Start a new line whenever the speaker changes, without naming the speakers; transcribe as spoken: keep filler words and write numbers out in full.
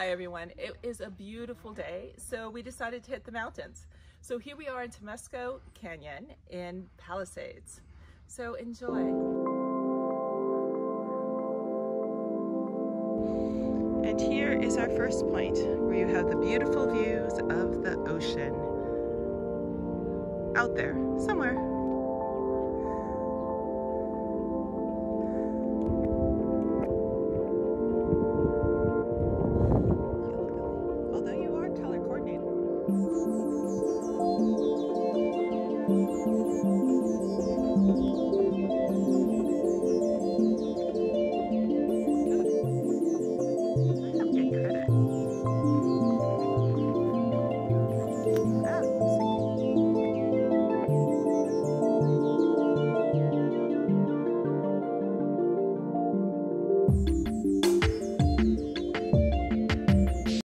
Hi everyone, it is a beautiful day, so we decided to hit the mountains. So here we are in Temesco Canyon in Palisades. So enjoy. And here is our first point where you have the beautiful views of the ocean out there somewhere.